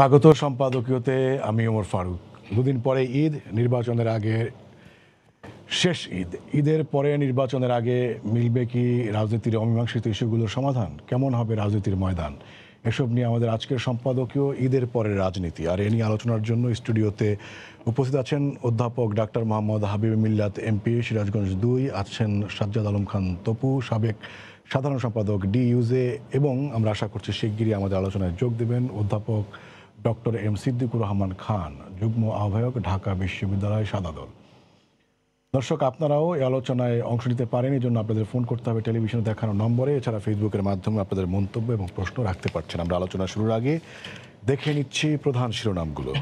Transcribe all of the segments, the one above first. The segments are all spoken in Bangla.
স্বাগত সম্পাদকীয়তে। আমি ওমর ফারুক। দুদিন পরে ঈদ, নির্বাচনের আগে শেষ ঈদ। ঈদের পরে নির্বাচনের আগে মিলবে কি রাজনীতির অমীমাংসিত ইস্যুগুলোর সমাধান? কেমন হবে রাজনীতির ময়দান? এসব নিয়ে আমাদের আজকের সম্পাদকীয় ঈদের পরের রাজনীতি। আর এ নিয়ে আলোচনার জন্য স্টুডিওতে উপস্থিত আছেন অধ্যাপক ডাক্তার মোহাম্মদ হাবিব মিল্লাত এমপি, সিরাজগঞ্জ 2, আছেন সাজ্জাদ আলম খান তপু, সাবেক সাধারণ সম্পাদক ডিইউজে, এবং আমরা আশা করছি শিগগিরই আমাদের আলোচনায় যোগ দেবেন অধ্যাপক ডক্টর এম সিদ্দিকুর রহমান খান, যুগ্ম আহ্বায়ক, ঢাকা বিশ্ববিদ্যালয় সাদা দল। দর্শক, আপনারাও এই আলোচনায় অংশ নিতে পারেন। এই জন্য আপনাদের ফোন করতে হবে টেলিভিশনে দেখানো নম্বরে। এছাড়া ফেসবুকের মাধ্যমে আপনাদের মন্তব্য এবং প্রশ্ন রাখতে পারছেন। আমরা আলোচনা শুরুর আগে দেখে নিচ্ছি প্রধান শিরোনামগুলো।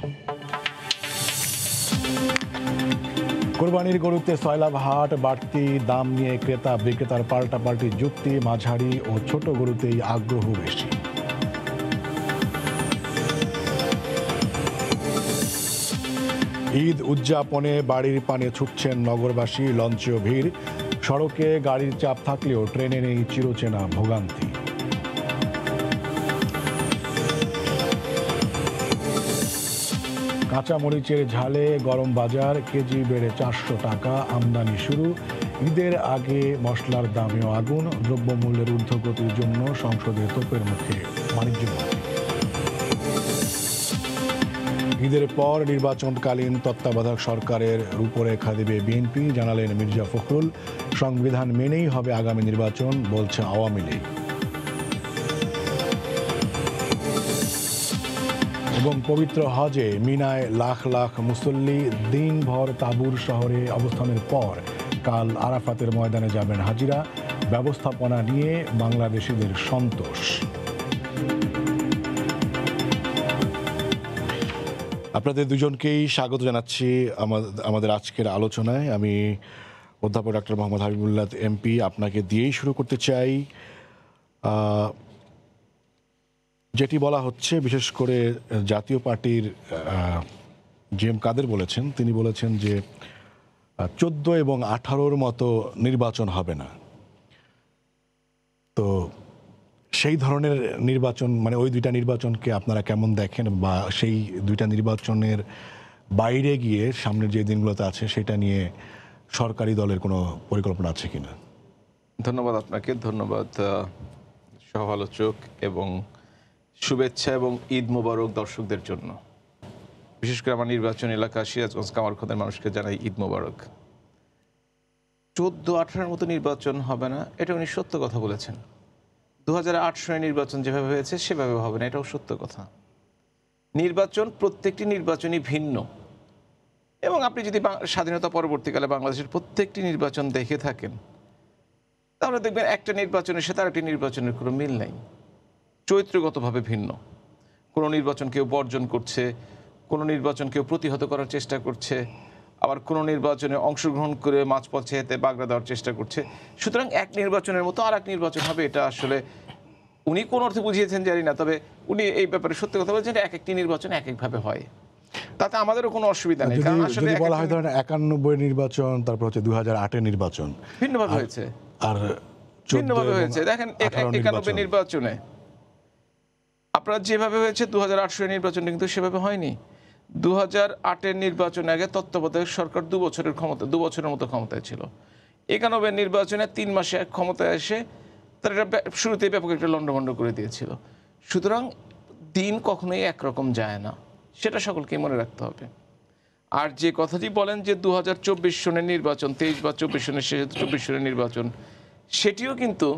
কোরবানির গরুতে সয়লাভ হাট, বাড়তি দাম নিয়ে ক্রেতা বিক্রেতার পাল্টাপাল্টি যুক্তি, মাঝারি ও ছোট গরুতেই আগ্রহ বেশি। ঈদ উদযাপনে বাড়ির পানে ছুটছেন নগরবাসী, লঞ্চেও ভিড়। সড়কে গাড়ির চাপ থাকলেও ট্রেনে নেই চিরচেনা ভোগান্তি। কাঁচামরিচের ঝালে গরম বাজার, কেজি বেড়ে 400 টাকা, আমদানি শুরু। ঈদের আগে মশলার দামেও আগুন, দ্রব্যমূল্যের ঊর্ধ্বগতির জন্য সংসদে তোপের মুখে বাণিজ্য মন্ত্রী। ঈদের পর নির্বাচনকালীন তত্ত্বাবধায়ক সরকারের রূপরেখা দেবে বিএনপি, জানালেন মির্জা ফখরুল। সংবিধান মেনেই হবে আগামী নির্বাচন, বলছে আওয়ামী লীগ। এবং পবিত্র হজে মিনায় লাখ লাখ মুসল্লি, দিনভর তাবুর শহরে অবস্থানের পর কাল আরাফাতের ময়দানে যাবেন হাজিরা। ব্যবস্থাপনা নিয়ে বাংলাদেশিদের সন্তোষ। আপনাদের দুজনকেই স্বাগত জানাচ্ছি আমাদের আজকের আলোচনায়। আমি অধ্যাপক ডাক্তার মোহাম্মদ হাবিবুল্লাহ এমপি, আপনাকে দিয়েই শুরু করতে চাই। যেটি বলা হচ্ছে, বিশেষ করে জাতীয় পার্টির জিএম কাদের বলেছেন, তিনি বলেছেন যে 14 এবং 18-র মতো নির্বাচন হবে না। তো সেই ধরনের নির্বাচন, মানে ওই দুইটা নির্বাচনকে আপনারা কেমন দেখেন, বা সেই দুইটা নির্বাচনের বাইরে গিয়ে সামনের যে দিনগুলোতে আছে সেটা নিয়ে সরকারি দলের কোনো পরিকল্পনা আছে কিনা? ধন্যবাদ আপনাকে, ধন্যবাদ সহ আলোচক, এবং শুভেচ্ছা এবং ঈদ মোবারক দর্শকদের জন্য। বিশেষ করে আমার নির্বাচন এলাকা সিরাজগঞ্জ কামারখন্দের মানুষকে জানাই ঈদ মোবারক। 14-18-র মতো নির্বাচন হবে না, এটা উনি সত্য কথা বলেছেন। 2008 সালের নির্বাচন যেভাবে হয়েছে সেভাবে হবে না, এটাও সত্য কথা। নির্বাচন, প্রত্যেকটি নির্বাচনই ভিন্ন, এবং আপনি যদি স্বাধীনতা পরবর্তীকালে বাংলাদেশের প্রত্যেকটি নির্বাচন দেখে থাকেন তাহলে দেখবেন একটা নির্বাচনের সাথে আরেকটি নির্বাচনের কোনো মিল নাই, চরিত্রগতভাবে ভিন্ন। কোনো নির্বাচন কেউ বর্জন করছে, কোনো নির্বাচন কেউ প্রতিহত করার চেষ্টা করছে, আবার কোনো নির্বাচনে অংশগ্রহণ করে মাঝপথে হেঁটে বাগড়া দেওয়ার চেষ্টা করছে। সুতরাং এক নির্বাচনের মতো আর এক নির্বাচন হবে, এটা আসলে উনি কোন অর্থে বুঝিয়েছেন জানি না, তবে উনি এই ব্যাপারে সত্যি কথা বলছেন, এক একটি নির্বাচন এক একভাবে হয়, তাতে আমাদেরও কোনো অসুবিধা নেই। কারণ আসলে বলা হয় ধরেন 91 নির্বাচন, তারপর হচ্ছে 2008-এর নির্বাচন ভিন্নভাবে হয়েছে, আর ভিন্নভাবে হয়েছে। দেখেন 91 নির্বাচনে আপনারা যেভাবে হয়েছে 2008 সালের নির্বাচনে কিন্তু সেভাবে হয়নি। 2008-এর নির্বাচনে আগে তত্ত্বাবধায়ক সরকার 2 বছরের মতো ক্ষমতায় ছিল। 91 নির্বাচনে 3 মাসে ক্ষমতায় এসে তারা শুরুতেই ব্যাপক একটা লন্ডভন্ড করে দিয়েছিল। সুতরাং দিন কখনোই একরকম যায় না, সেটা সকলকেই মনে রাখতে হবে। আর যে কথাটি বলেন যে 2024 সনের নির্বাচন, 23 বা 24 সনের শেষে 24 সনের নির্বাচন, সেটিও কিন্তু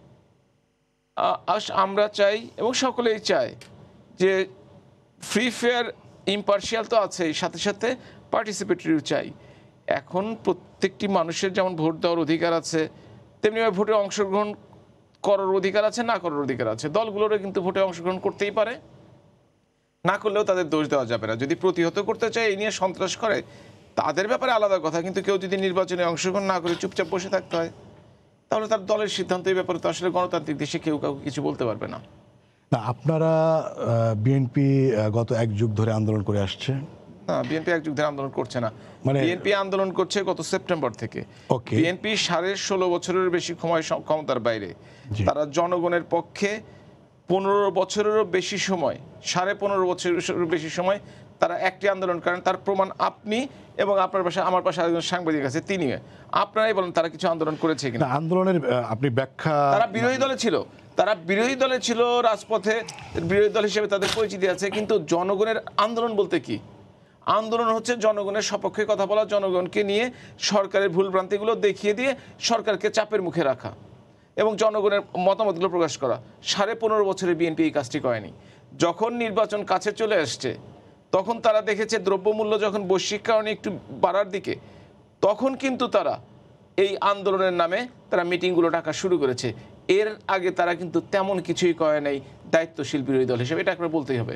আমরা চাই এবং সকলেই চায় যে ফ্রি ফেয়ার ইম্পার্শিয়াল তো আছেই, সাথে সাথে পার্টিসিপেটরিও চাই। এখন প্রত্যেকটি মানুষের যেমন ভোট দেওয়ার অধিকার আছে, তেমনিভাবে ভোটে অংশগ্রহণ করার অধিকার আছে, না করার অধিকার আছে। দলগুলোরও কিন্তু ভোটে অংশগ্রহণ করতেই পারে, না করলেও তাদের দোষ দেওয়া যাবে না। যদি প্রতিহত করতে চায়, এই নিয়ে সন্ত্রাস করে, তাদের ব্যাপারে আলাদা কথা। কিন্তু কেউ যদি নির্বাচনে অংশগ্রহণ না করে চুপচাপ বসে থাকতে হয়, তাহলে তার দলের সিদ্ধান্ত এই ব্যাপারে তো আসলে গণতান্ত্রিক দেশে কেউ কাউকে কিছু বলতে পারবে না। না, আপনারা বিএনপি গত 1 যুগ ধরে আন্দোলন করে আসছে। না, বিএনপি 1 যুগ ধরে আন্দোলন করছে না, বিএনপি আন্দোলন করছে গত সেপ্টেম্বর থেকে। বিএনপি 16.5 বছরের বেশি ক্ষমতার বাইরে, তারা জনগণের পক্ষে 15 বছরেরও বেশি সময়, 15.5 বছরেরও বেশি সময় তারা একটি আন্দোলন করেন। তার প্রমাণ আপনি এবং আপনার পাশে আমার পাশে আরেকজন সাংবাদিক আছে, তিনি। আপনারাই বলেন তারা কিছু আন্দোলন করেছে কিনা। আন্দোলনের আপনি ব্যাখ্যা, তারা বিরোধী দলে ছিল, তারা বিরোধী দলে ছিল, রাজপথে বিরোধী দল হিসেবে তাদের পরিচিতি আছে। কিন্তু জনগণের আন্দোলন বলতে কি? আন্দোলন হচ্ছে জনগণের সপক্ষে কথা বলা, জনগণকে নিয়ে সরকারের ভুলভ্রান্তিগুলো দেখিয়ে দিয়ে সরকারকে চাপের মুখে রাখা এবং জনগণের মতামতগুলো প্রকাশ করা। 15.5 বছরে বিএনপি এই কাজটি করেনি। যখন নির্বাচন কাছে চলে আসছে, তখন তারা দেখেছে দ্রব্যমূল্য যখন বৈশ্বিক কারণে একটু বাড়ার দিকে, তখন কিন্তু তারা এই আন্দোলনের নামে তারা মিটিংগুলো ডাকা শুরু করেছে। এর আগে তারা কিন্তু তেমন কিছুই করে নাই দায়িত্বশীল বিরোধী দল হিসেবে, এটা আপনার বলতেই হবে।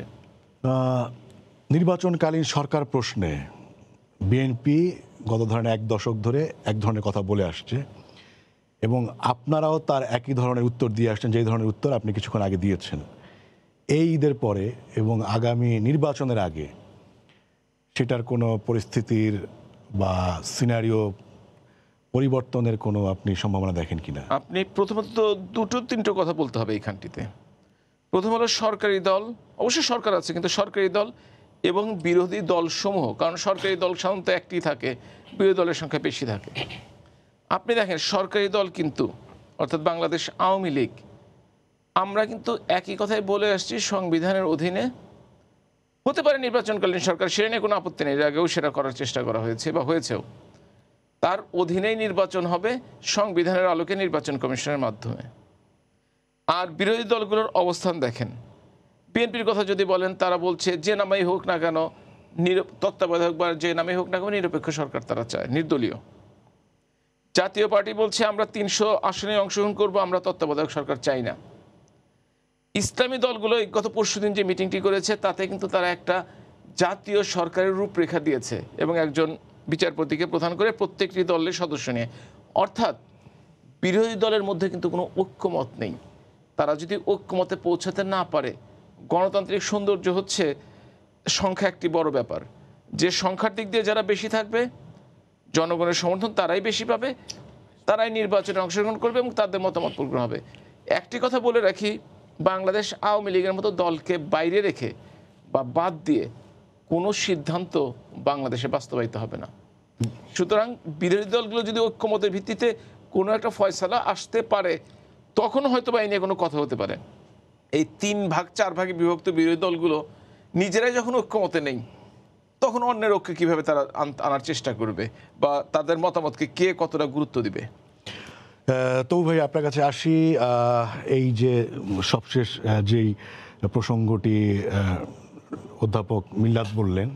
নির্বাচনকালীন সরকার প্রশ্নে বিএনপি গত ধরনের 1 দশক ধরে এক ধরনের কথা বলে আসছে এবং আপনারাও তার একই ধরনের উত্তর দিয়ে আসছেন, যেই ধরনের উত্তর আপনি কিছুক্ষণ আগে দিয়েছেন। এই ঈদের পরে এবং আগামী নির্বাচনের আগে সেটার কোনো পরিস্থিতির বা সিনারিও পরিবর্তনের কোনো আপনি সম্ভাবনা দেখেন কিনা? আপনি প্রথমত 2-3টো কথা বলতে হবে এইখানটিতে। প্রথম হলো সরকারি দল, অবশ্যই সরকার আছে, কিন্তু সরকারি দল এবং বিরোধী দলসমূহ, কারণ সরকারি দল সাধারণত একটি থাকে, বিরোধী দলের সংখ্যা বেশি থাকে। আপনি দেখেন সরকারি দল কিন্তু, অর্থাৎ বাংলাদেশ আওয়ামী লীগ, আমরা কিন্তু একই কথাই বলে আসছি, সংবিধানের অধীনে হতে পারে নির্বাচনকালীন সরকার, সেটা নিয়ে কোনো আপত্তি নেই, এর আগেও সেটা করার চেষ্টা করা হয়েছে বা হয়েছেও। তার অধীনেই নির্বাচন হবে সংবিধানের আলোকে নির্বাচন কমিশনের মাধ্যমে। আর বিরোধী দলগুলোর অবস্থান দেখেন, বিএনপির কথা যদি বলেন, তারা বলছে যে নামেই হোক না কেন, তত্ত্বাবধায়ক বা যে নামেই হোক না কেন নিরপেক্ষ সরকার তারা চায়, নির্দলীয়। জাতীয় পার্টি বলছে আমরা 300 আসনে অংশগ্রহণ করব, আমরা তত্ত্বাবধায়ক সরকার চাই না। ইসলামী দলগুলো গত পরশুদিন যে মিটিংটি করেছে, তাতে কিন্তু তারা একটা জাতীয় সরকারের রূপরেখা দিয়েছে এবং একজন বিচারপতিকে প্রধান করে প্রত্যেকটি দলের সদস্য নিয়ে। অর্থাৎ বিরোধী দলের মধ্যে কিন্তু কোনো ঐক্যমত নেই। তারা যদি ঐক্যমতে পৌঁছাতে না পারে, গণতান্ত্রিক সৌন্দর্য হচ্ছে সংখ্যা একটি বড় ব্যাপার। যে সংখ্যার দিক দিয়ে যারা বেশি থাকবে, জনগণের সমর্থন তারাই বেশি পাবে, তারাই নির্বাচনে অংশগ্রহণ করবে এবং তাদের মতামত পূরণ হবে। একটি কথা বলে রাখি, বাংলাদেশ আওয়ামী লীগের মতো দলকে বাইরে রেখে বা বাদ দিয়ে কোনো সিদ্ধান্ত বাংলাদেশে বাস্তবায়িত হবে না। সুতরাং বিরোধী দলগুলো যদি ঐক্যমতের ভিত্তিতে কোনো একটা ফয়সালা আসতে পারে, তখন হয়তো বা এই নিয়ে কোনো কথা হতে পারে। এই 3 ভাগ 4 ভাগে বিভক্ত বিরোধী দলগুলো নিজেরাই যখন ঐক্যমতে নেই, তখন অন্যের ঐক্য কীভাবে তারা আনার চেষ্টা করবে বা তাদের মতামতকে কে কতটা গুরুত্ব দিবে? তো ভাই আপনার কাছে আসি। এই যে সবশেষ যেই প্রসঙ্গটি অধ্যাপক মিল্লাত বললেন,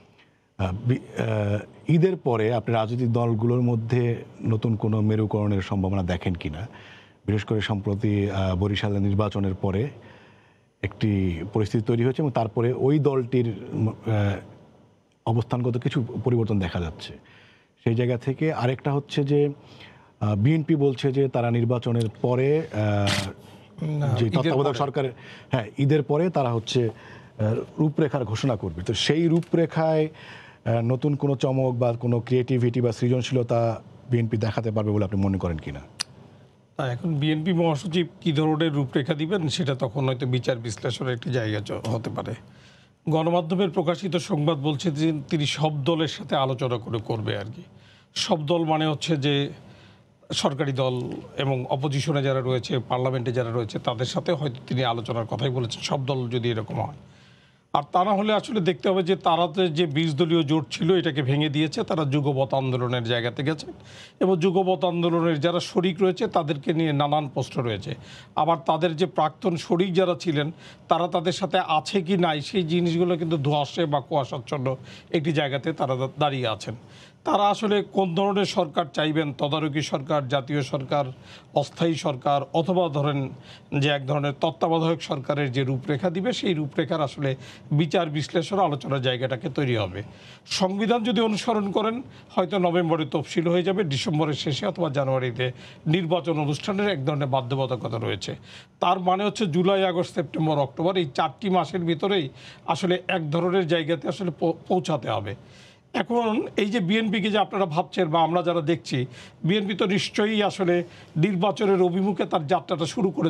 ঈদের পরে আপনি রাজনৈতিক দলগুলোর মধ্যে নতুন কোনো মেরুকরণের সম্ভাবনা দেখেন কিনা? বিশেষ করে সম্প্রতি বরিশালের নির্বাচনের পরে একটি পরিস্থিতি তৈরি হয়েছে এবং তারপরে ওই দলটির অবস্থানগত কিছু পরিবর্তন দেখা যাচ্ছে। সেই জায়গা থেকে আরেকটা হচ্ছে যে বিএনপি বলছে যে তারা নির্বাচনের পরে যে তত্ত্বাবধায়ক সরকারের, হ্যাঁ, ঈদের পরে তারা হচ্ছে রূপরেখার ঘোষণা করবে। তো সেই রূপরেখায় নতুন কোনো চমক বা কোনো ক্রিয়েটিভিটি বা সৃজনশীলতা বিএনপি দেখাতে পারবে বলে আপনি মনে করেন কিনা? এখন বিএনপি মহাসচিব কী ধরনের রূপরেখা দিবেন সেটা তখন হয়তো বিচার বিশ্লেষণের একটি জায়গা হতে পারে। গণমাধ্যমের প্রকাশিত সংবাদ বলছে যে তিনি সব দলের সাথে আলোচনা করবে আর কি। সব দল মানে হচ্ছে যে সরকারি দল এবং অপোজিশনে যারা রয়েছে, পার্লামেন্টে যারা রয়েছে, তাদের সাথে হয়তো তিনি আলোচনার কথাই বলেছেন, সব দল যদি এরকম হয়। আর তা না হলে আসলে দেখতে হবে যে তারাতে যে 20 দলীয় জোট ছিল এটাকে ভেঙে দিয়েছে, তারা যুগপৎ আন্দোলনের জায়গাতে গেছে এবং যুগপৎ আন্দোলনের যারা শরিক রয়েছে তাদেরকে নিয়ে নানান প্রশ্ন রয়েছে। আবার তাদের যে প্রাক্তন শরিক যারা ছিলেন তারা তাদের সাথে আছে কি নাই সেই জিনিসগুলো কিন্তু ধোঁয়াশে বা কুয়াশাচ্ছন্ন একটি জায়গাতে তারা দাঁড়িয়ে আছেন। তারা আসলে কোন ধরনের সরকার চাইবেন, তদারকি সরকার, জাতীয় সরকার, অস্থায়ী সরকার, অথবা ধরেন যে এক ধরনের তত্ত্বাবধায়ক সরকারের যে রূপরেখা দিবে সেই রূপরেখার আসলে বিচার বিশ্লেষণ আলোচনার জায়গাটাকে তৈরি হবে। সংবিধান যদি অনুসরণ করেন হয়তো নভেম্বরে তফসিল হয়ে যাবে, ডিসেম্বরের শেষে অথবা জানুয়ারিতে নির্বাচন অনুষ্ঠানের এক ধরনের বাধ্যবাধকতা রয়েছে। তার মানে হচ্ছে জুলাই, আগস্ট, সেপ্টেম্বর, অক্টোবর এই 4টি মাসের ভিতরেই আসলে এক ধরনের জায়গাতে আসলে পৌঁছাতে হবে। এখন এই যে বিএনপিকে যে আপনারা ভাবছেন বা আমরা যারা দেখছি, বিএনপি তো নিশ্চয়ই আসলে নির্বাচনের অভিমুখে তার যাত্রাটা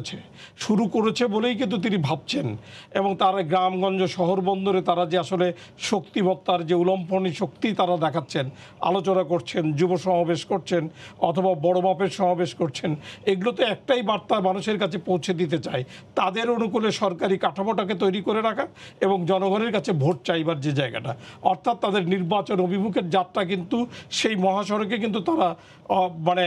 শুরু করেছে বলেই কিন্তু তিনি ভাবছেন, এবং তারা গ্রামগঞ্জ শহর বন্দরে তারা যে আসলে শক্তিমত্তার যে উলম্পনী শক্তি তারা দেখাচ্ছেন, আলোচনা করছেন, যুব সমাবেশ করছেন অথবা বড় মাপের সমাবেশ করছেন, এগুলো তো একটাই বার্তা মানুষের কাছে পৌঁছে দিতে চায়, তাদের অনুকূলে সরকারি কাঠামোটাকে তৈরি করে রাখা এবং জনগণের কাছে ভোট চাইবার যে জায়গাটা, অর্থাৎ তাদের নির্বাচন অভিমুখের যাত্রা কিন্তু সেই মহাসড়কে কিন্তু তারা মানে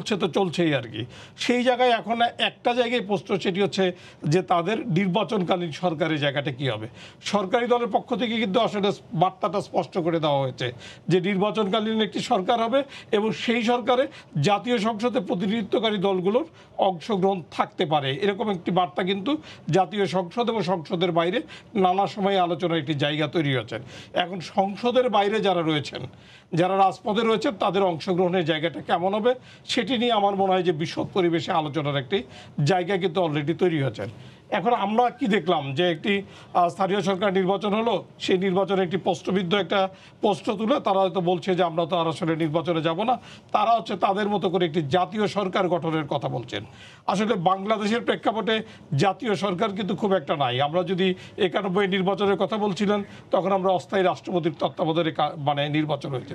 চলছেই আর কি। সেই জায়গায় এখন একটা জায়গায় প্রশ্ন, সেটি হচ্ছে যে তাদের নির্বাচনকালীন সরকারের জায়গাটা কি হবে। সরকারি দলের পক্ষ থেকে কিন্তু আসলে বার্তাটা স্পষ্ট করে দেওয়া হয়েছে যে নির্বাচনকালীন একটি সরকার হবে এবং সেই সরকারে জাতীয় সংসদে প্রতিনিধিত্বকারী দলগুলোর অংশগ্রহণ থাকতে পারে, এরকম একটি বার্তা কিন্তু জাতীয় সংসদ এবং সংসদের বাইরে নানা সময় আলোচনার একটি জায়গা তৈরি হয়েছে। এখন সংসদের বাইরে যারা রয়েছেন, যারা রাজপথে রয়েছেন, তাদের অংশগ্রহণের জায়গাটা কেমন হবে সেটি নিয়ে আমার মনে হয় যে বিশদ পরিবেশে আলোচনার একটি জায়গা কিন্তু অলরেডি তৈরি হয়েছে। এখন আমরা কি দেখলাম যে একটি স্থানীয় সরকার নির্বাচন হলো, সেই নির্বাচনে একটি প্রশ্নবিদ্ধ একটা প্রশ্ন তুলে তারা হয়তো বলছে যে আমরা তো আর আসলে নির্বাচনে যাব না, তারা হচ্ছে তাদের মতো করে একটি জাতীয় সরকার গঠনের কথা বলছেন। আসলে বাংলাদেশের প্রেক্ষাপটে জাতীয় সরকার কিন্তু খুব একটা নাই। আমরা যদি 91 নির্বাচনের কথা বলছিলেন, তখন আমরা অস্থায়ী রাষ্ট্রপতির তত্ত্বাবধানে মানে নির্বাচন হয়েছে।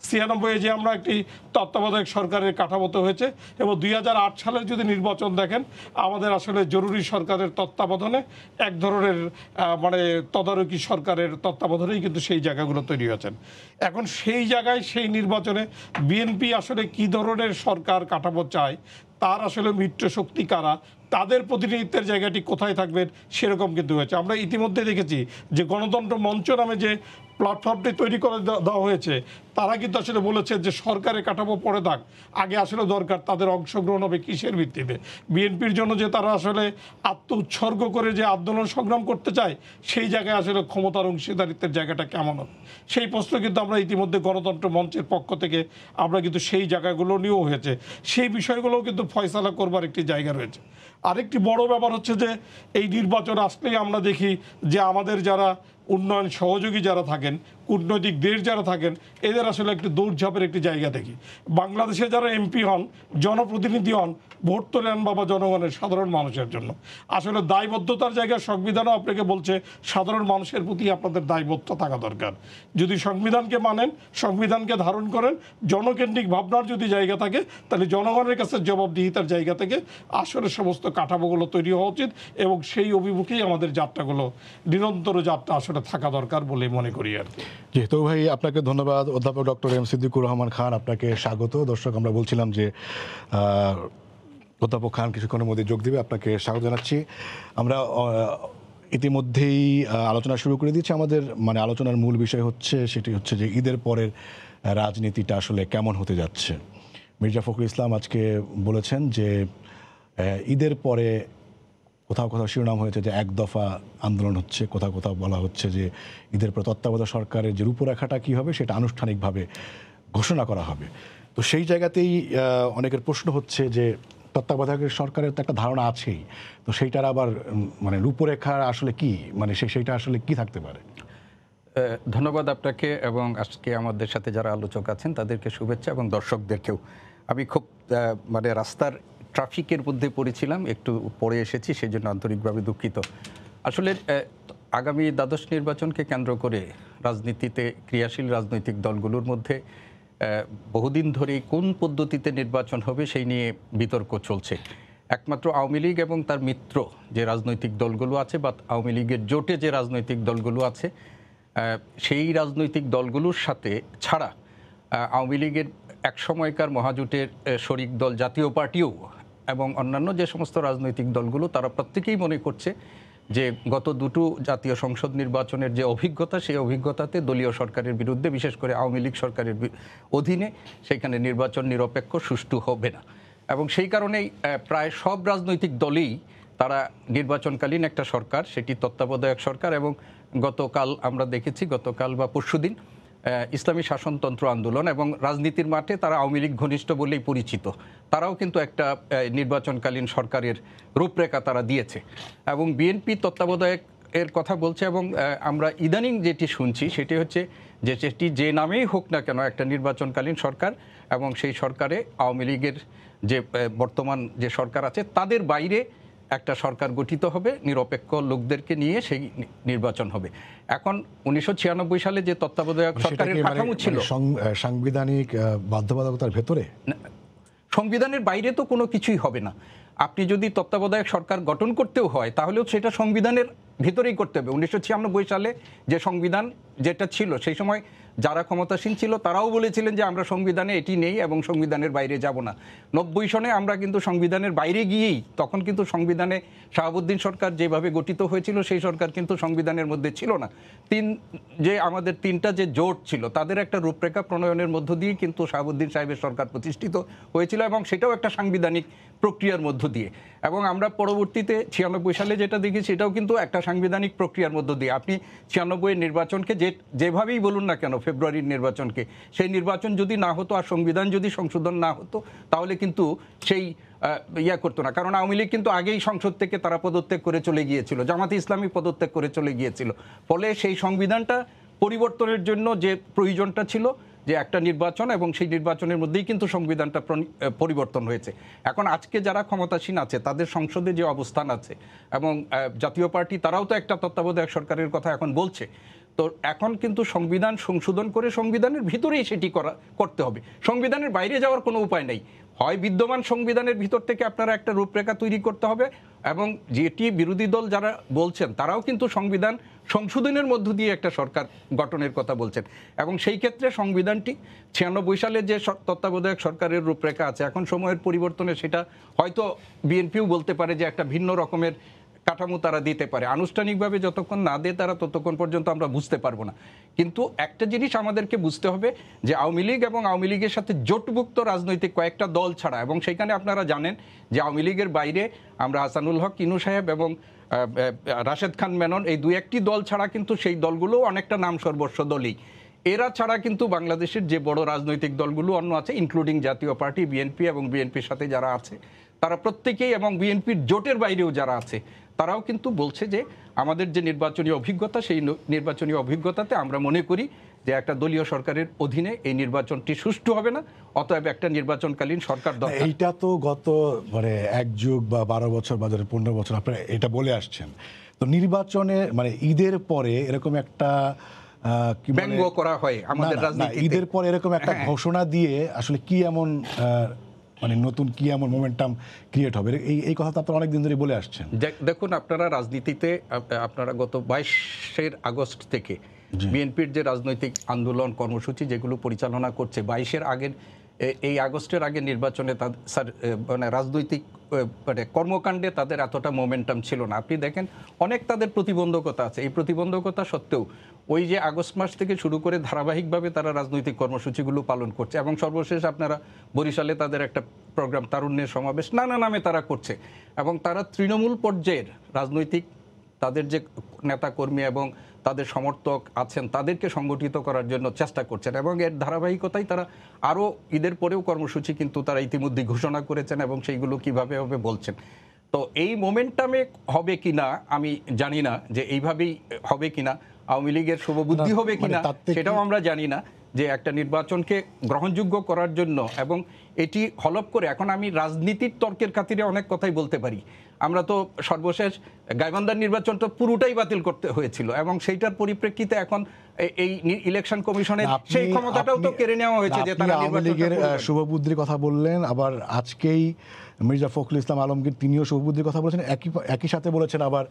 96 যে আমরা একটি তত্ত্বাবধায়ক সরকারের কাঠামোতে হয়েছে, এবং 2008 সালের যদি নির্বাচন দেখেন, আমাদের আসলে জরুরি সরকারের তত্ত্বাবধানে এক ধরনের মানে তদারকি সরকারের তত্ত্বাবধানেই কিন্তু সেই জায়গাগুলো তৈরি হয়েছেন। এখন সেই জায়গায় সেই নির্বাচনে বিএনপি আসলে কি ধরনের সরকার কাঠামো চায়, তার আসলে মিত্র শক্তি কারা, তাদের প্রতিনিধিত্বের জায়গাটি কোথায় থাকবেন, সেরকম কিন্তু হয়েছে। আমরা ইতিমধ্যে দেখেছি যে গণতন্ত্র মঞ্চ নামে যে প্ল্যাটফর্মটি তৈরি করে দেওয়া হয়েছে, তারা কিন্তু আসলে বলেছে যে সরকারের কাঠামো পড়ে থাক, আগে আসলে দরকার তাদের অংশগ্রহণ হবে কিসের ভিত্তিতে। বিএনপির জন্য যে তারা আসলে আত্ম উৎসর্গ করে যে আন্দোলন সংগ্রাম করতে চায়, সেই জায়গায় আসলে ক্ষমতার অংশীদারিত্বের জায়গাটা কেমন হবে, সেই প্রশ্ন কিন্তু আমরা ইতিমধ্যে গণতন্ত্র মঞ্চের পক্ষ থেকে আমরা কিন্তু সেই জায়গাগুলো নিয়েও হয়েছে, সেই বিষয়গুলোও কিন্তু ফয়সালা করবার একটি জায়গা রয়েছে। আরেকটি বড় ব্যাপার হচ্ছে যে এই নির্বাচন আসলেই আমরা দেখি যে আমাদের যারা উন্নয়ন সহযোগী যারা থাকেন, কূটনৈতিক দেশ যারা থাকেন, এদের আসলে একটি দৌড়ঝাঁপের একটি জায়গা দেখি। বাংলাদেশে যারা এমপি হন, জনপ্রতিনিধি হন, ভোট তো নেন বাবা জনগণের, সাধারণ মানুষের জন্য। আসলে দায়বদ্ধতার জায়গায় সংবিধানও আপনাকে বলছে সাধারণ মানুষের প্রতি আপনাদের দায়বদ্ধ থাকা দরকার। যদি সংবিধানকে মানেন, সংবিধানকে ধারণ করেন, জনকেন্দ্রিক ভাবনার যদি জায়গা থাকে, তাহলে জনগণের কাছে জবাবদিহিতার জায়গা থেকে আসলে সমস্ত কাঠামোগুলো তৈরি হওয়া উচিত, এবং সেই অভিমুখেই আমাদের যাত্রাগুলো নিরন্তর যাত্রা আসলে থাকা দরকার বলে মনে করি আর কি। যেহেতু ভাই আপনাকে ধন্যবাদ। অধ্যাপক ডক্টর এম সিদ্দিকুর রহমান খান, আপনাকে স্বাগত। দর্শক, আমরা বলছিলাম যে অধ্যাপক খান কিছুক্ষণের মধ্যে যোগ দেবে, আপনাকে স্বাগত জানাচ্ছি। আমরা ইতিমধ্যেই আলোচনা শুরু করে দিয়েছি। আমাদের মানে আলোচনার মূল বিষয় হচ্ছে, সেটি হচ্ছে যে ঈদের পরের রাজনীতিটা আসলে কেমন হতে যাচ্ছে। মির্জা ফখরুল ইসলাম আজকে বলেছেন যে ঈদের পরে কোথাও কোথাও শিরোনাম হয়েছে যে এক দফা আন্দোলন হচ্ছে, কোথাও কোথাও বলা হচ্ছে যে ঈদের পর তত্ত্বাবধায়ক সরকারের যে রূপরেখাটা কী হবে সেটা আনুষ্ঠানিকভাবে ঘোষণা করা হবে। তো সেই জায়গাতেই অনেকের প্রশ্ন হচ্ছে যে তত্ত্বাবধায়ক সরকারের তো একটা ধারণা আছেই, তো সেইটার আবার মানে রূপরেখা আসলে কি, মানে সেইটা আসলে কি থাকতে পারে? ধন্যবাদ আপনাকে, এবং আজকে আমাদের সাথে যারা আলোচক আছেন তাদেরকে শুভেচ্ছা, এবং দর্শকদেরকেও। আমি খুব মানে রাস্তার ট্রাফিকের মধ্যে পড়েছিলাম, একটু পরে এসেছি, সেই জন্য আন্তরিকভাবে দুঃখিত। আসলে আগামী দ্বাদশ নির্বাচনকে কেন্দ্র করে রাজনীতিতে ক্রিয়াশীল রাজনৈতিক দলগুলোর মধ্যে বহুদিন ধরেই কোন পদ্ধতিতে নির্বাচন হবে সেই নিয়ে বিতর্ক চলছে। একমাত্র আওয়ামী লীগ এবং তার মিত্র যে রাজনৈতিক দলগুলো আছে, বা আওয়ামী লীগের জোটে যে রাজনৈতিক দলগুলো আছে, সেই রাজনৈতিক দলগুলোর সাথে ছাড়া আওয়ামী লীগের এক সময়কার মহাজোটের শরিক দল জাতীয় পার্টিও এবং অন্যান্য যে সমস্ত রাজনৈতিক দলগুলো, তারা প্রত্যেকেই মনে করছে যে গত দুটো জাতীয় সংসদ নির্বাচনের যে অভিজ্ঞতা, সেই অভিজ্ঞতাতে দলীয় সরকারের বিরুদ্ধে, বিশেষ করে আওয়ামী লীগ সরকারের অধীনে সেখানে নির্বাচন নিরপেক্ষ সুষ্ঠু হবে না। এবং সেই কারণেই প্রায় সব রাজনৈতিক দলেই তারা নির্বাচনকালীন একটা সরকার, সেটি তত্ত্বাবধায়ক সরকার, এবং গতকাল আমরা দেখেছি, গতকাল বা পরশুদিন ইসলামী শাসনতন্ত্র আন্দোলন এবং রাজনীতির মাঠে তারা আওয়ামী লীগ ঘনিষ্ঠ বলেই পরিচিত, তারাও কিন্তু একটা নির্বাচনকালীন সরকারের রূপরেখা তারা দিয়েছে। এবং বিএনপি তত্ত্বাবধায়ক এর কথা বলছে এবং আমরা ইদানিং যেটি শুনছি সেটি হচ্ছে যে সেটি যে নামেই হোক না কেন একটা নির্বাচনকালীন সরকার এবং সেই সরকারে আওয়ামী লীগের যে বর্তমান যে সরকার আছে তাদের বাইরে একটা সরকার গঠিত হবে, নিরপেক্ষ লোকদেরকে নিয়ে সেই নির্বাচন হবে। এখন 1996 সালে যে তত্ত্বাবধায়ক সরকারের কাঠামো ছিল সাংবিধানিক বাধ্যবাধকতার ভেতরে, সংবিধানের বাইরে তো কোনো কিছুই হবে না। আপনি যদি তত্ত্বাবধায়ক সরকার গঠন করতেও হয় তাহলেও সেটা সংবিধানের ভিতরেই করতে হবে। 1996 সালে যে সংবিধান যেটা ছিল সেই সময় যারা ক্ষমতাসীন ছিল তারাও বলেছিলেন যে আমরা সংবিধানে এটি নেই এবং সংবিধানের বাইরে যাব না। 90 সনে আমরা কিন্তু সংবিধানের বাইরে গিয়েই, তখন কিন্তু সংবিধানে শাহাবুদ্দিন সরকার যেভাবে গঠিত হয়েছিল সেই সরকার কিন্তু সংবিধানের মধ্যে ছিল না। আমাদের তিনটা যে জোট ছিল তাদের একটা রূপরেখা প্রণয়নের মধ্য দিয়ে কিন্তু শাহাবুদ্দিন সাহেবের সরকার প্রতিষ্ঠিত হয়েছিল এবং সেটাও একটা সাংবিধানিক প্রক্রিয়ার মধ্য দিয়ে। এবং আমরা পরবর্তীতে 96 সালে যেটা দেখি সেটাও কিন্তু একটা সাংবিধানিক প্রক্রিয়ার মধ্য দিয়ে। আপনি 96 নির্বাচনকে যেভাবেই বলুন না কেন, ফেব্রুয়ারির নির্বাচনকে, সেই নির্বাচন যদি না হতো আর সংবিধান যদি সংশোধন না হতো তাহলে কিন্তু সেই করতো না। কারণ আওয়ামী লীগ কিন্তু আগেই সংসদ থেকে তারা পদত্যাগ করে চলে গিয়েছিল, জামাতে ইসলামী পদত্যাগ করে চলে গিয়েছিল। ফলে সেই সংবিধানটা পরিবর্তনের জন্য যে প্রয়োজনটা ছিল যে একটা নির্বাচন, এবং সেই নির্বাচনের মধ্যেই কিন্তু সংবিধানটা পরিবর্তন হয়েছে। এখন আজকে যারা ক্ষমতাসীন আছে তাদের সংসদে যে অবস্থান আছে এবং জাতীয় পার্টি তারাও তো একটা তত্ত্বাবধায়ক সরকারের কথা এখন বলছে। তো এখন কিন্তু সংবিধান সংশোধন করে সংবিধানের ভিতরেই সেটি করতে হবে, সংবিধানের বাইরে যাওয়ার কোনো উপায় নেই। হয় বিদ্যমান সংবিধানের ভিতর থেকে আপনারা একটা রূপরেখা তৈরি করতে হবে, এবং যেটি বিরোধী দল যারা বলছেন তারাও কিন্তু সংবিধান সংশোধনের মধ্য দিয়ে একটা সরকার গঠনের কথা বলছেন। এবং সেই ক্ষেত্রে সংবিধানটি 96 সালে যে তত্ত্বাবধায়ক সরকারের রূপরেখা আছে, এখন সময়ের পরিবর্তনে সেটা হয়তো বিএনপিও বলতে পারে যে একটা ভিন্ন রকমের কাঠামো তারা দিতে পারে। আনুষ্ঠানিকভাবে যতক্ষণ না দেয় তারা ততক্ষণ পর্যন্ত আমরা বুঝতে পারবো না। কিন্তু একটা জিনিস আমাদেরকে বুঝতে হবে যে আওয়ামী লীগ এবং আওয়ামী লীগের সাথে জোটভুক্ত রাজনৈতিক কয়েকটা দল ছাড়া, এবং সেখানে আপনারা জানেন যে আওয়ামী লীগের বাইরে আমরা হাসানুল হক ইনু সাহেব এবং রাশেদ খান মেনন, এই দুই একটি দল ছাড়া কিন্তু সেই দলগুলো অনেকটা নাম সর্বস্ব দলই। এরা ছাড়া কিন্তু বাংলাদেশের যে বড় রাজনৈতিক দলগুলো অন্য আছে, ইনক্লুডিং জাতীয় পার্টি, বিএনপি এবং বিএনপির সাথে যারা আছে তারা প্রত্যেকেই, এবং বিএনপির জোটের বাইরেও যারা আছে তারাও কিন্তু বলছে যে আমাদের যে নির্বাচনী অভিজ্ঞতা, সেই নির্বাচনী অভিজ্ঞতাতে আমরা মনে করি যে একটা দলীয় সরকারের অধীনে এই নির্বাচনটি সুষ্ঠু হবে না, অতএব একটা নির্বাচনকালীন সরকার দরকার। এইটা তো গত এক যুগ বা 12 বছর বা 15 বছর আপনারা এটা বলে আসছেন। তো নির্বাচনে ঈদের পরে এরকম একটা ব্যঙ্গ করা হয় আমাদের রাজনীতিতে, ঈদের পরে এরকম একটা ঘোষণা দিয়ে আসলে কি এমন নতুন কি এমন মোমেন্টাম ক্রিয়েট হবে, এই কথা তো আপনারা অনেকদিন ধরে বলে আসছেন। দেখুন, আপনারা রাজনীতিতে আপনারা গত 22 আগস্ট থেকে বিএনপির যে রাজনৈতিক আন্দোলন কর্মসূচি যেগুলো পরিচালনা করছে, 22 আগের এই আগস্টের আগে নির্বাচনে রাজনৈতিক কর্মকাণ্ডে তাদের এতটা মোমেন্টাম ছিল না। আপনি দেখেন অনেক তাদের প্রতিবন্ধকতা আছে, এই প্রতিবন্ধকতা সত্ত্বেও ওই যে আগস্ট মাস থেকে শুরু করে ধারাবাহিকভাবে তারা রাজনৈতিক কর্মসূচিগুলো পালন করছে, এবং সর্বশেষ আপনারা বরিশালে তাদের একটা প্রোগ্রাম তারুণ্যের সমাবেশ নানা নামে তারা করছে, এবং তারা তৃণমূল পর্যায়ের রাজনৈতিক তাদের যে নেতাকর্মী এবং তাদের সমর্থক আছেন তাদেরকে সংগঠিত করার জন্য চেষ্টা করছেন, এবং এর ধারাবাহিকতায় তারা আরও ঈদের পরেও কর্মসূচি কিন্তু তারা ইতিমধ্যে ঘোষণা করেছেন এবং সেইগুলো কিভাবে হবে বলছেন। তো এই মোমেন্টামে হবে কিনা আমি জানি না, যে এইভাবেই হবে কিনা, আওয়ামী লীগের শুভবুদ্ধি হবে কিনা সেটাও আমরা জানি না, যে একটা নির্বাচনকে গ্রহণযোগ্য করার জন্য। এবং এটি হলপ করে এখন আমি রাজনীতির তর্কের খাতিরে অনেক কথাই বলতে পারি। আমরা তো সর্বশেষ গাইবান্ধার নির্বাচনটা পুরোটাই বাতিল করতে হয়েছিল, এবং সেইটার পরিপ্রেক্ষিতে এখন এই ইলেকশন কমিশনের সেই ক্ষমতাটাও তো কেড়ে নেওয়া হয়েছে যে তারা আওয়ামী লীগের শুভবুদ্ধির কথা বললেন, আবার আজকেই মির্জা ফখরুল ইসলাম আলমগীর তিনিও শুভবুদ্ধির কথা বলেছেন, একই সাথে বলেছেন আবার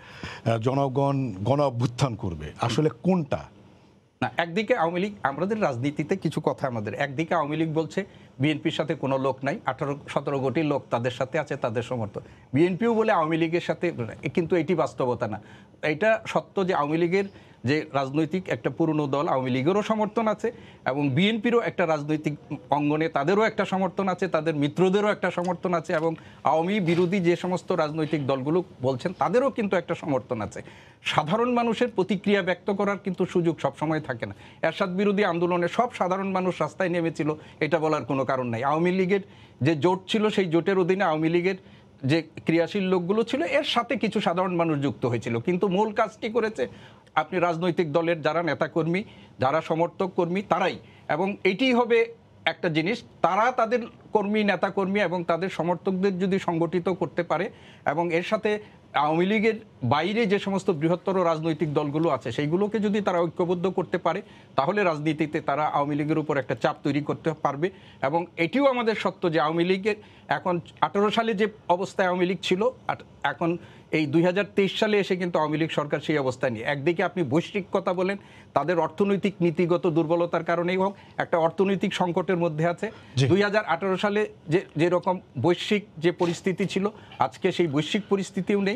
জনগণ গণ অভ্যুত্থান করবে। আসলে কোনটা? না, একদিকে আওয়ামী লীগ, আমাদের রাজনীতিতে কিছু কথা আমাদের, একদিকে আওয়ামী লীগ বলছে বিএনপির সাথে কোনো লোক নাই, 18-17 কোটি লোক তাদের সাথে আছে, তাদের সমর্থন। বিএনপিও বলে আওয়ামী লীগের সাথে, কিন্তু এটি বাস্তবতা না। এটা সত্য যে আওয়ামী লীগের যে রাজনৈতিক একটা পুরনো দল, আওয়ামী লীগেরও সমর্থন আছে, এবং বিএনপিরও একটা রাজনৈতিক অঙ্গনে তাদেরও একটা সমর্থন আছে, তাদের মিত্রদেরও একটা সমর্থন আছে, এবং আওয়ামী বিরোধী যে সমস্ত রাজনৈতিক দলগুলো বলছেন তাদেরও কিন্তু একটা সমর্থন আছে। সাধারণ মানুষের প্রতিক্রিয়া ব্যক্ত করার কিন্তু সুযোগ সবসময় থাকে না। এরশাদ বিরোধী আন্দোলনে সব সাধারণ মানুষ রাস্তায় নেমেছিল, এটা বলার কোনো কারণ নাই। আওয়ামী লীগের যে জোট ছিল সেই জোটের অধীনে আওয়ামী লীগের যে ক্রিয়াশীল লোকগুলো ছিল এর সাথে কিছু সাধারণ মানুষ যুক্ত হয়েছিল, কিন্তু মূল কাজটি করেছে আপনি রাজনৈতিক দলের যারা নেতাকর্মী, যারা সমর্থক কর্মী তারাই। এবং এটিই হবে একটা জিনিস, তারা তাদের কর্মী, নেতাকর্মী এবং তাদের সমর্থকদের যদি সংগঠিত করতে পারে এবং এর সাথে আওয়ামী লীগের বাইরে যে সমস্ত বৃহত্তর রাজনৈতিক দলগুলো আছে সেইগুলোকে যদি তারা ঐক্যবদ্ধ করতে পারে, তাহলে রাজনীতিতে তারা আওয়ামী লীগের উপর একটা চাপ তৈরি করতে পারবে। এবং এটিও আমাদের সত্য যে আওয়ামী লীগের এখন 18 সালে যে অবস্থায় আওয়ামী লীগ ছিল, এখন এই 2023 সালে এসে কিন্তু আওয়ামী লীগ সরকার সেই অবস্থায় নেই। একদিকে আপনি বৈশ্বিক কথা বলেন, তাদের অর্থনৈতিক নীতিগত দুর্বলতার কারণেই হোক একটা অর্থনৈতিক সংকটের মধ্যে আছে। 2018 সালে যেরকম বৈশ্বিক যে পরিস্থিতি ছিল, আজকে সেই বৈশ্বিক পরিস্থিতিও নেই।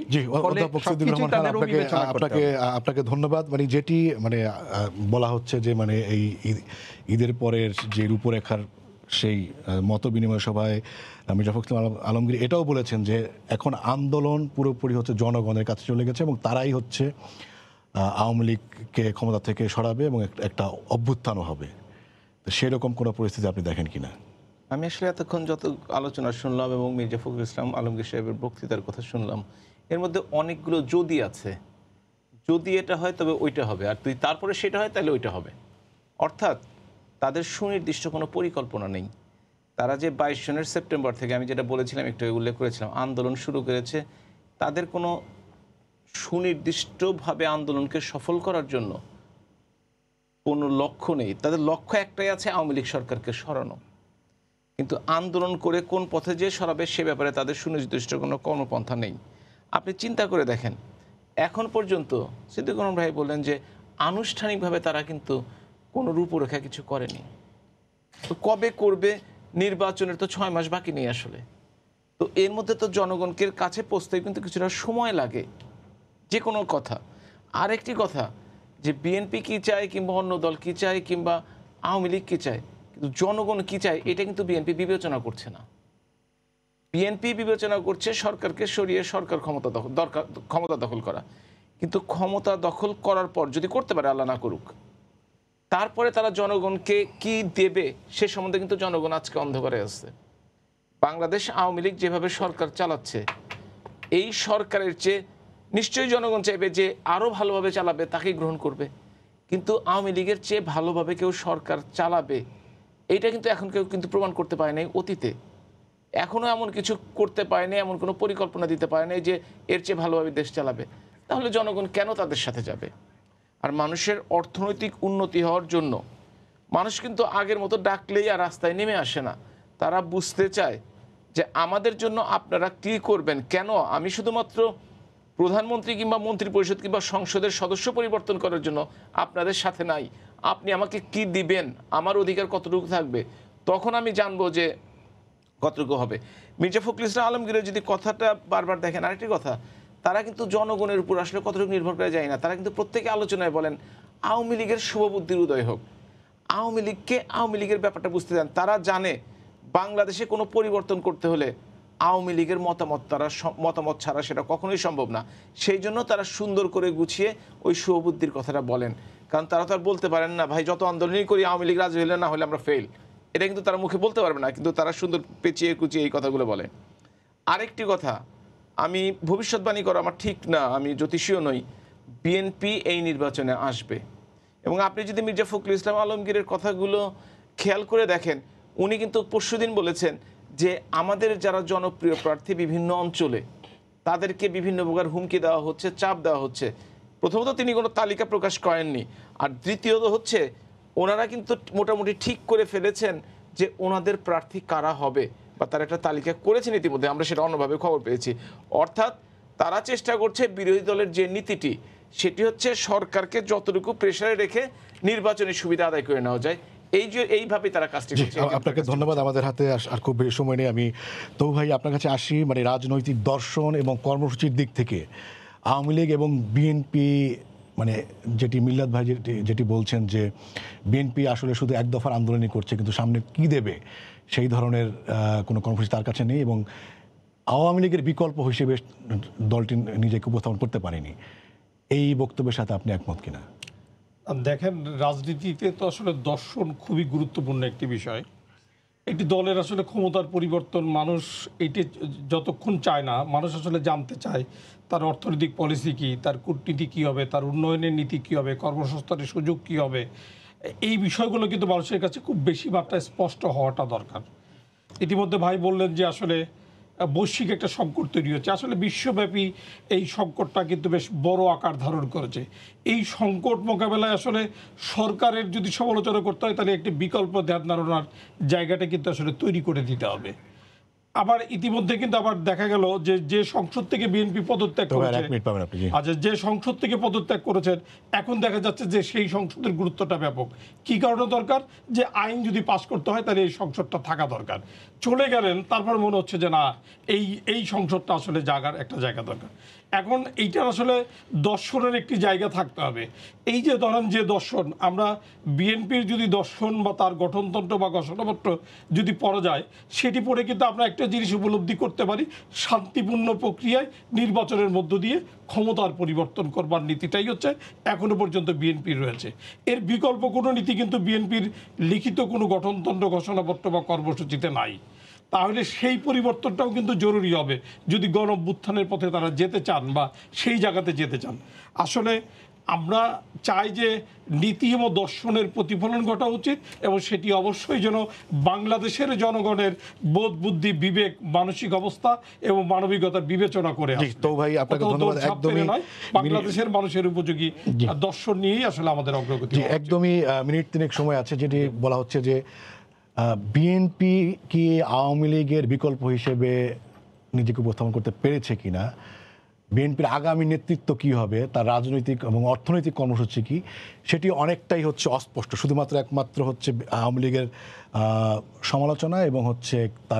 আপনাকে ধন্যবাদ। মানে যেটি মানে বলা হচ্ছে যে মানে এই ঈদের পরের যে রূপরেখার সেই মত বিনিময় সভায় মির্জা ফখরুল আলমগীর এটাও বলেছেন যে এখন আন্দোলন পুরোপুরি হচ্ছে জনগণের কাছে চলে গেছে এবং তারাই হচ্ছে আওয়ামী লীগকে ক্ষমতা থেকে সরাবে এবং একটা অভ্যুত্থানও হবে। তো সেরকম কোনো পরিস্থিতি আপনি দেখেন কিনা? আমি আসলে এতক্ষণ যত আলোচনা শুনলাম এবং মির্জা ফখরুল ইসলাম আলমগীর সাহেবের বক্তৃতার কথা শুনলাম, এর মধ্যে অনেকগুলো যদি আছে। যদি এটা হয় তবে ওইটা হবে, আর তুই তারপরে সেটা হয় তাহলে ওইটা হবে। অর্থাৎ তাদের সুনির্দিষ্ট কোনো পরিকল্পনা নেই। তারা যে 22 সনের সেপ্টেম্বর থেকে আমি যেটা বলেছিলাম, একটু উল্লেখ করেছিলাম, আন্দোলন শুরু করেছে, তাদের কোনো সুনির্দিষ্টভাবে আন্দোলনকে সফল করার জন্য কোনো লক্ষ্য নেই। তাদের লক্ষ্য একটাই আছে, আওয়ামী লীগ সরকারকে সরানো। কিন্তু আন্দোলন করে কোন পথে যে সরাবে সে ব্যাপারে তাদের সুনির্দিষ্ট কোনো কর্মপন্থা নেই। আপনি চিন্তা করে দেখেন, এখন পর্যন্ত সিদ্দিকুর রহমান ভাই বললেন যে আনুষ্ঠানিকভাবে তারা কিন্তু কোনো রূপরেখা কিছু করেনি। তো কবে করবে? নির্বাচনের তো 6 মাস বাকি নেই আসলে। তো এর মধ্যে তো জনগণকে কাছে পৌঁছতে কিন্তু কিছুটা সময় লাগে যে কোনো কথা। আরেকটি কথা যে বিএনপি কী চায় কিংবা অন্য দল কী চায় কিংবা আওয়ামী লীগ কী চায়, কিন্তু জনগণ কী চায় এটা কিন্তু বিএনপি বিবেচনা করছে না। বিএনপি বিবেচনা করছে সরকারকে সরিয়ে সরকার ক্ষমতা দখল করা। কিন্তু ক্ষমতা দখল করার পর যদি করতে পারে, আল্লাহ না করুক, তারপরে তারা জনগণকে কি দেবে সে সম্বন্ধে কিন্তু জনগণ আজকে অন্ধকারে আছে। বাংলাদেশ আওয়ামী লীগ যেভাবে সরকার চালাচ্ছে, এই সরকারের চেয়ে নিশ্চয়ই জনগণ চাইবে যে আরও ভালোভাবে চালাবে, তাকেই গ্রহণ করবে। কিন্তু আওয়ামী লীগের চেয়ে ভালোভাবে কেউ সরকার চালাবে এইটা কিন্তু এখন কেউ কিন্তু প্রমাণ করতে পারে নাই অতীতে। এখনও এমন কিছু করতে পারেনি, এমন কোনো পরিকল্পনা দিতে পারে নাই যে এর চেয়ে ভালোভাবে দেশ চালাবে। তাহলে জনগণ কেন তাদের সাথে যাবে? আর মানুষের অর্থনৈতিক উন্নতি হওয়ার জন্য মানুষ কিন্তু আগের মতো ডাকলেই আর রাস্তায় নেমে আসে না। তারা বুঝতে চায় যে আমাদের জন্য আপনারা কী করবেন। কেন আমি শুধুমাত্র প্রধানমন্ত্রী কিংবা মন্ত্রী পরিষদ কিংবা সংসদের সদস্য পরিবর্তন করার জন্য আপনাদের সাথে নাই, আপনি আমাকে কি দিবেন, আমার অধিকার কতটুকু থাকবে, তখন আমি জানবো যে কতটুকু হবে। মির্জা ফখরুল ইসলাম আলমগীরের যদি কথাটা বারবার দেখেন, আরেকটি কথা, তারা কিন্তু জনগণের উপর আসলে কতটুকু নির্ভর করে যায় না। তারা কিন্তু প্রত্যেকে আলোচনায় বলেন আওয়ামী লীগের শুভবুদ্ধির উদয় হোক, আওয়ামী লীগকে আওয়ামী লীগের ব্যাপারটা বুঝতে দেন। তারা জানে বাংলাদেশে কোনো পরিবর্তন করতে হলে আওয়ামী লীগের মতামত ছাড়া সেটা কখনোই সম্ভব না। সেই জন্য তারা সুন্দর করে গুছিয়ে ওই শুভবুদ্ধির কথাটা বলেন। কারণ তারা তো আর বলতে পারেন না ভাই যত আন্দোলনই করি আওয়ামী লীগ রাজি হলে না হলে আমরা ফেল, এটা কিন্তু তারা মুখে বলতে পারবে না, কিন্তু তারা সুন্দর পেঁচিয়ে কুচিয়ে এই কথাগুলো বলে। আরেকটি কথা, আমি ভবিষ্যৎবাণী করা আমার ঠিক না, আমি জ্যোতিষীয় নই, বিএনপি এই নির্বাচনে আসবে। এবং আপনি যদি মির্জা ফখরুল ইসলাম আলমগীরের কথাগুলো খেয়াল করে দেখেন, উনি কিন্তু পরশুদিন বলেছেন যে আমাদের যারা জনপ্রিয় প্রার্থী বিভিন্ন অঞ্চলে তাদেরকে বিভিন্ন প্রকার হুমকি দেওয়া হচ্ছে, চাপ দেওয়া হচ্ছে। প্রথমত তিনি কোনো তালিকা প্রকাশ করেননি, আর দ্বিতীয়ত হচ্ছে ওনারা কিন্তু মোটামুটি ঠিক করে ফেলেছেন যে ওনাদের প্রার্থী কারা হবে, বা তারা একটা তালিকা করেছেন ইতিমধ্যে, আমরা সেটা অন্যভাবে খবর পেয়েছি। অর্থাৎ তারা চেষ্টা করছে বিরোধী দলের যে নীতিটি সেটি হচ্ছে সরকারকে যতটুকু প্রেসারে রেখে নির্বাচনী সুবিধা আদায় করে নেওয়া যায়, এইভাবে তারা কাজটি করছে। আপনাকে ধন্যবাদ। আমাদের হাতে আর খুব বেশি সময় নেই। আমি তো ভাই আপনার কাছে আসি, মানে রাজনৈতিক দর্শন এবং কর্মসূচির দিক থেকে আওয়ামী লীগ এবং বিএনপি, মানে যেটি মিল্লাত ভাই যেটি বলছেন যে বিএনপি আসলে শুধু এক দফার আন্দোলনই করছে, কিন্তু সামনে কি দেবে সেই ধরনের কোনো কর্মসূচি তার কাছে নেই, এবং আওয়ামী লীগের বিকল্প হিসেবে দলটি নিজেকে উপস্থাপন করতে পারেনি। এই বক্তব্যের সাথে আপনি একমত কিনা? দেখেন, রাজনীতিতে তো আসলে দর্শন খুবই গুরুত্বপূর্ণ একটি বিষয়। একটি দলের আসলে ক্ষমতার পরিবর্তন মানুষ এটি যতক্ষণ চায় না, মানুষ আসলে জানতে চায় তার অর্থনৈতিক পলিসি কী, তার কূটনীতি কী হবে, তার উন্নয়নের নীতি কী হবে, কর্মসংস্থানের সুযোগ কী হবে, এই বিষয়গুলো কিন্তু মানুষের কাছে খুব বেশি মাত্রায় স্পষ্ট হওয়াটা দরকার। ইতিমধ্যে ভাই বললেন যে আসলে বৈশ্বিক একটা সংকট তৈরি হচ্ছে, আসলে বিশ্বব্যাপী এই সংকটটা কিন্তু বেশ বড় আকার ধারণ করেছে। এই সংকট মোকাবেলায় আসলে সরকারের যদি সমালোচনা করতে হয় তাহলে একটি বিকল্প ধ্যান ধারণার জায়গাটা কিন্তু আসলে তৈরি করে দিতে হবে। আবার ইতিমধ্যে কিন্তু আবার দেখা গেল যে যে সংসদ থেকে বিএনপি পদত্যাগ করেছে, আচ্ছা যে সংসদ থেকে পদত্যাগ করেছেন, এখন দেখা যাচ্ছে যে সেই সংসদের গুরুত্বটা ব্যাপক। কি কারণে দরকার? যে আইন যদি পাস করতে হয় তাহলে এই সংসদটা থাকা দরকার। চলে গেলেন, তারপর মনে হচ্ছে যে না, এই সংসদটা আসলে জায়গার একটা জায়গা দরকার। এখন এইটার আসলে দর্শনের একটি জায়গা থাকতে হবে। এই যে ধরেন যে দর্শন, আমরা বিএনপির যদি দর্শন বা তার গঠনতন্ত্র বা ঘোষণাপত্র যদি পড়া যায়, সেটি পড়ে কিন্তু আমরা একটা জিনিস উপলব্ধি করতে পারি, শান্তিপূর্ণ প্রক্রিয়ায় নির্বাচনের মধ্য দিয়ে ক্ষমতার পরিবর্তন করবার নীতিটাই হচ্ছে এখনো পর্যন্ত বিএনপির রয়েছে। এর বিকল্প কোনো নীতি কিন্তু বিএনপির লিখিত কোনো গঠনতন্ত্র, ঘোষণাপত্র বা কর্মসূচিতে নাই। তাহলে সেই পরিবর্তনটাও কিন্তু জরুরি হবে যদি গণ অভ্যুত্থানের পথে তারা যেতে চান বা সেই জায়গাতে যেতে চান। আসলে আমরা চাই যে নীতি এবং দর্শনের প্রতিফলন ঘটা উচিত, এবং সেটি অবশ্যই যেন বাংলাদেশের জনগণের বোধ, বুদ্ধি, বিবেক, মানসিক অবস্থা এবং মানবিকতার বিবেচনা করে তো ভাই আপনাকে ধন্যবাদ। একদমই বাংলাদেশের মানুষের উপযোগী দর্শন নিয়েই আসলে আমাদের অগ্রগতি। একদমই মিনিট তিনেক সময় আছে, যেটি বলা হচ্ছে যে বিএনপি কি আওয়ামী লীগের বিকল্প হিসেবে নিজেকে উপস্থাপন করতে পেরেছে কিনা, বিএনপির আগামী নেতৃত্ব কি হবে, তার রাজনৈতিক এবং অর্থনৈতিক কর্মসূচি কি, সেটি অনেকটাই হচ্ছে অস্পষ্ট। শুধুমাত্র একমাত্র হচ্ছে আওয়ামী লীগের সমালোচনা এবং হচ্ছে তার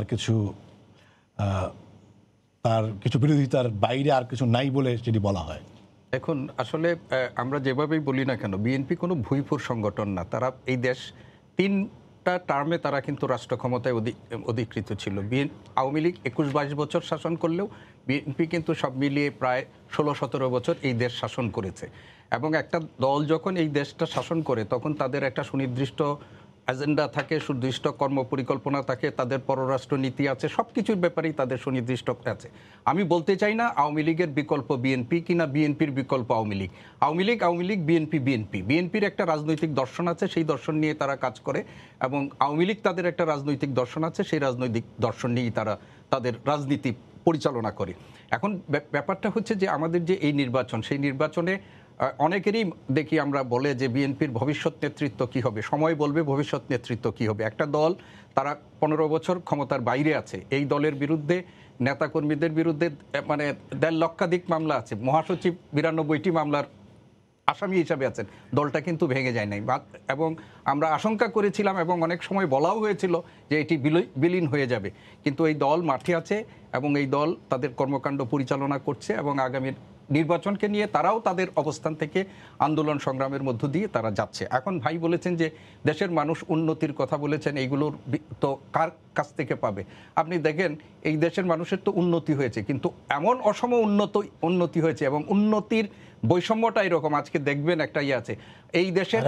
কিছু বিরোধিতার বাইরে আর কিছু নাই বলে যেটি বলা হয়। এখন আসলে আমরা যেভাবেই বলি না কেন, বিএনপি কোনো ভুইফুর সংগঠন না। তারা এই দেশ 3টা টার্মে তারা কিন্তু রাষ্ট্র ক্ষমতায় অধিকৃত ছিল। আওয়ামী লীগ 21-22 বছর শাসন করলেও বিএনপি কিন্তু সব মিলিয়ে প্রায় 16-17 বছর এই দেশ শাসন করেছে। এবং একটা দল যখন এই দেশটা শাসন করে তখন তাদের একটা সুনির্দিষ্ট এজেন্ডা থাকে, সুনির্দিষ্ট কর্ম পরিকল্পনা থাকে, তাদের পররাষ্ট্র নীতি আছে, সব কিছুর ব্যাপারেই তাদের সুনির্দিষ্ট আছে। আমি বলতে চাই না আওয়ামী লীগের বিকল্প বিএনপি কিনা বিএনপির বিকল্প আওয়ামী লীগ। আওয়ামী লীগ, বিএনপির একটা রাজনৈতিক দর্শন আছে, সেই দর্শন নিয়ে তারা কাজ করে, এবং আওয়ামী লীগ তাদের একটা রাজনৈতিক দর্শন আছে, সেই রাজনৈতিক দর্শন নিয়েই তারা তাদের রাজনীতি পরিচালনা করে। এখন ব্যাপারটা হচ্ছে যে আমাদের যে এই নির্বাচন, সেই নির্বাচনে অনেকেরই দেখি আমরা বলে যে বিএনপির ভবিষ্যৎ নেতৃত্ব কি হবে, সময় বলবে ভবিষ্যৎ নেতৃত্ব কি হবে। একটা দল তারা 15 বছর ক্ষমতার বাইরে আছে, এই দলের বিরুদ্ধে নেতাকর্মীদের বিরুদ্ধে মানে 1.5 লক্ষাধিক মামলা আছে, মহাসচিব 92টি মামলার আসামি হিসাবে আছেন, দলটা কিন্তু ভেঙে যায় নাই। এবং আমরা আশঙ্কা করেছিলাম এবং অনেক সময় বলাও হয়েছিল যে এটি বিলীন হয়ে যাবে, কিন্তু এই দল মাঠে আছে এবং এই দল তাদের কর্মকাণ্ড পরিচালনা করছে, এবং আগামী নির্বাচনকে নিয়ে তারাও তাদের অবস্থান থেকে আন্দোলন সংগ্রামের মধ্য দিয়ে তারা যাচ্ছে। এখন ভাই বলেছেন যে দেশের মানুষ উন্নতির কথা বলেছেন, এইগুলোর তো কার কাছ থেকে পাবে? আপনি দেখেন এই দেশের মানুষের তো উন্নতি হয়েছে, কিন্তু এমন অসম উন্নতি হয়েছে এবং উন্নতির বৈষম্যটা এরকম। আজকে দেখবেন একটা আছে, এই দেশের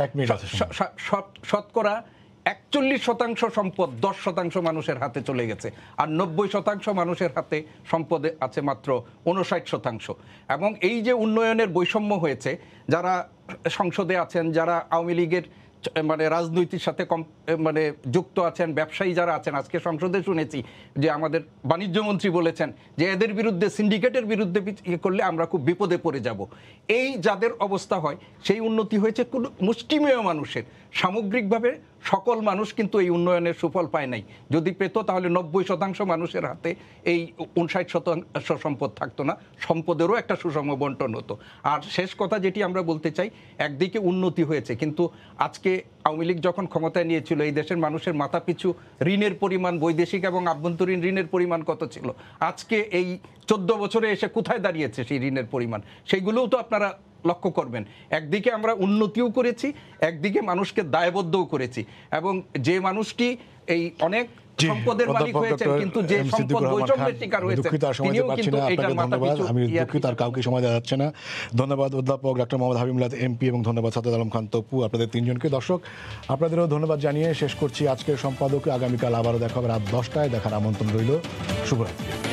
শতকরা 41% সম্পদ 10% মানুষের হাতে চলে গেছে, আর 90% মানুষের হাতে সম্পদ আছে মাত্র 59%। এবং এই যে উন্নয়নের বৈষম্য হয়েছে, যারা সংসদে আছেন, যারা আওয়ামী লীগের মানে রাজনীতির সাথে মানে যুক্ত আছেন, ব্যবসায়ী যারা আছেন, আজকে সংসদে শুনেছি যে আমাদের বাণিজ্যমন্ত্রী বলেছেন যে এদের বিরুদ্ধে, সিন্ডিকেটের বিরুদ্ধে করলে আমরা খুব বিপদে পড়ে যাব। এই যাদের অবস্থা হয়, সেই উন্নতি হয়েছে কোন মুষ্টিমেয় মানুষের। সামগ্রিকভাবে সকল মানুষ কিন্তু এই উন্নয়নের সুফল পায় নাই। যদি পেত তাহলে 90% মানুষের হাতে এই 59% সম্পদ থাকতো না, সম্পদেরও একটা সুষম বন্টন হতো। আর শেষ কথা যেটি আমরা বলতে চাই, একদিকে উন্নতি হয়েছে, কিন্তু আজকে আওয়ামী লীগ যখন ক্ষমতায় নিয়েছিল এই দেশের মানুষের মাথাপিছু ঋণের পরিমাণ, বৈদেশিক এবং আভ্যন্তরীণ ঋণের পরিমাণ কত ছিল? আজকে এই 14 বছরে এসে কোথায় দাঁড়িয়েছে সেই ঋণের পরিমাণ? সেইগুলোও তো আপনারা লক্ষ্য করবেন, একদিকে আমরা উন্নতিও করেছি, একদিকে মানুষকে দায়বদ্ধও করেছি, এবং যে মানুষটি এই অনেক সম্পদের মালিক হয়েছেন কিন্তু যে সম্পদ বৈষম্যের শিকার হয়েছে তিনিও কিন্তু এটার মাথাপিছু আমি দুঃখিত আর কাউকে সময় দেওয়া যাচ্ছে না। ধন্যবাদ অধ্যাপক ডক্টর মোহাম্মদ হাবিবুল্লাহ এমপি এবং ধন্যবাদ সাদ্দাত আলম খান তপু, আপনাদের তিনজনকে। দর্শক আপনাদেরও ধন্যবাদ জানিয়ে শেষ করছি আজকের সম্পাদক। আগামীকাল আবারও দেখা হবে রাত 10টায়, দেখার আমন্ত্রণ রইল। শুভরাত্রি।